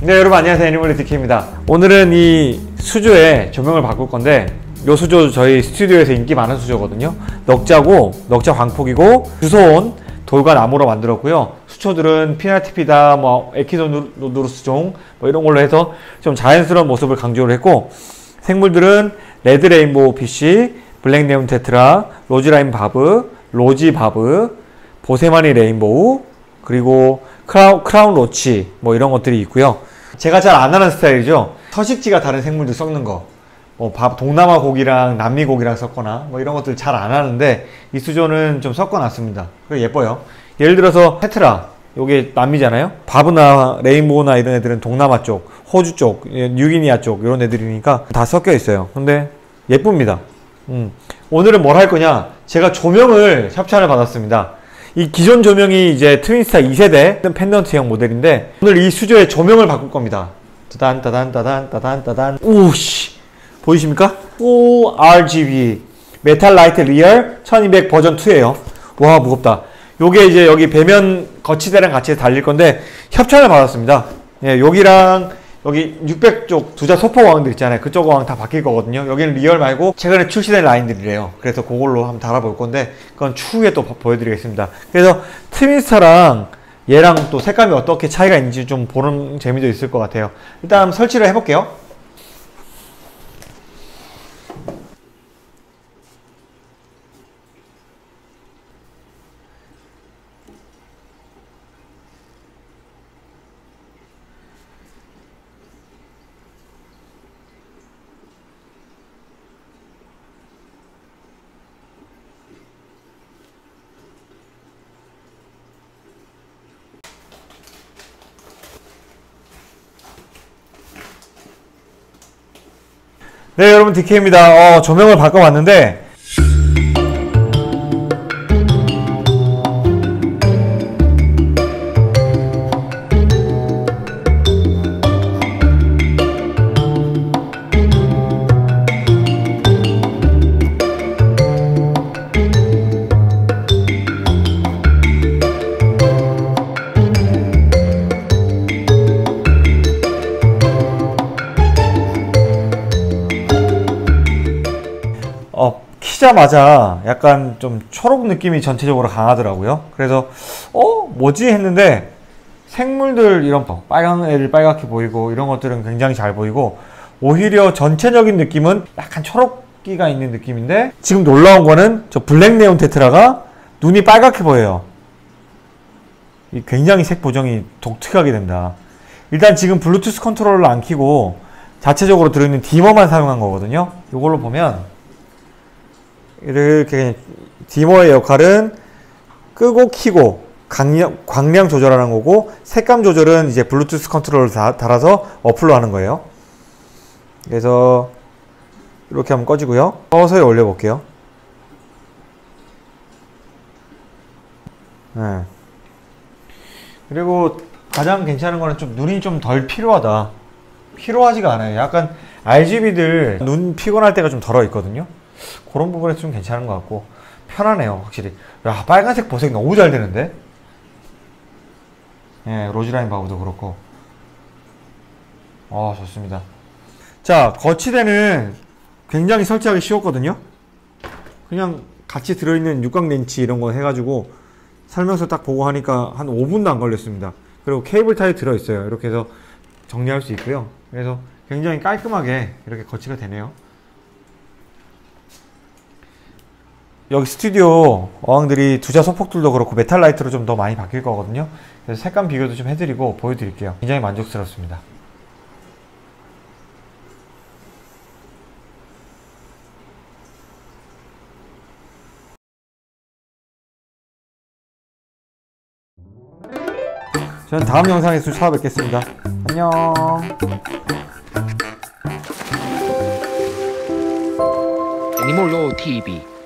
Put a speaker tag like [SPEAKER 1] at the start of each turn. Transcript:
[SPEAKER 1] 네, 여러분 안녕하세요. 애니멀리 DK입니다. 오늘은 이 수조의 조명을 바꿀 건데, 이 수조 저희 스튜디오에서 인기 많은 수조거든요. 넉자 광폭이고 주소온 돌과 나무로 만들었고요. 수초들은 피나티피다, 에키노도루스종 이런 걸로 해서 좀 자연스러운 모습을 강조를 했고, 생물들은 레드 레인보우 피쉬, 블랙 네온 테트라, 로즈라인 바브, 로지 바브, 보세마니 레인보우, 그리고 크라운 로치 이런 것들이 있고요. 제가 잘 안 하는 스타일이죠. 서식지가 다른 생물들 섞는 거, 동남아 고기랑 남미 고기랑 섞거나 이런 것들 잘 안 하는데, 이 수조는 좀 섞어 놨습니다. 예뻐요. 예를 들어서 테트라, 요게 남미잖아요. 바브나 레인보우나 이런 애들은 동남아 쪽, 호주 쪽, 뉴기니아 쪽 이런 애들이니까 다 섞여 있어요. 근데 예쁩니다. 오늘은 뭘 할 거냐, 제가 조명을 협찬을 받았습니다. 이 기존 조명이 이제 트윈스타 2세대 펜던트형 모델인데, 오늘 이 수조의 조명을 바꿀 겁니다. 따단 우씨, 보이십니까? 4RGB 메탈 라이트 리얼 1200 버전 2예요. 와, 무겁다. 요게 이제 여기 배면 거치대랑 같이 달릴 건데 협찬을 받았습니다. 예, 여기랑 여기 600쪽 두자 소포 어항들 있잖아요. 그쪽 어항 다 바뀔 거거든요. 여기는 리얼 말고 최근에 출시된 라인들이래요. 그래서 그걸로 한번 달아볼 건데, 그건 추후에 또 보여드리겠습니다. 그래서 트윈스타랑 얘랑 또 색감이 어떻게 차이가 있는지 좀 보는 재미도 있을 것 같아요. 일단 설치를 해볼게요. 네, 여러분 DK입니다. 조명을 바꿔봤는데, 키자마자 약간 좀 초록 느낌이 전체적으로 강하더라고요. 그래서 뭐지 했는데, 생물들 이런 빨간 애들 빨갛게 보이고 이런 것들은 굉장히 잘 보이고, 오히려 전체적인 느낌은 약간 초록기가 있는 느낌인데, 지금 놀라운 거는 저 블랙 네온 테트라가 눈이 빨갛게 보여요. 굉장히 색 보정이 독특하게 된다. 일단 지금 블루투스 컨트롤러를 안 켜고 자체적으로 들어있는 디머만 사용한 거거든요. 이걸로 보면 이렇게 디머의 역할은 끄고 키고 광량 조절하는 거고, 색감 조절은 이제 블루투스 컨트롤을 달아서 어플로 하는 거예요. 그래서 이렇게 하면 꺼지고요. 서서히 올려 볼게요. 네. 그리고 가장 괜찮은 거는 좀 눈이 좀 덜 필요하다. 필요하지가 않아요. 약간 RGB들 눈 피곤할 때가 좀 덜어 있거든요. 그런 부분에서 좀 괜찮은 것 같고 편하네요, 확실히. 야, 빨간색 보색 너무 잘 되는데. 예, 로즈라인 바브도 그렇고. 좋습니다. 자, 거치대는 굉장히 설치하기 쉬웠거든요. 그냥 같이 들어있는 육각 렌치 이런 거 해가지고 설명서 딱 보고 하니까 한 5분도 안 걸렸습니다. 그리고 케이블 타입 들어있어요. 이렇게 해서 정리할 수 있고요. 그래서 굉장히 깔끔하게 이렇게 거치가 되네요. 여기 스튜디오 어항들이 두자 소폭들도 그렇고 메탈 라이트로 좀 더 많이 바뀔 거거든요. 그래서 색감 비교도 좀 해드리고 보여드릴게요. 굉장히 만족스럽습니다. 저는 다음 영상에서 찾아뵙겠습니다. 안녕.
[SPEAKER 2] 애니멀로 TV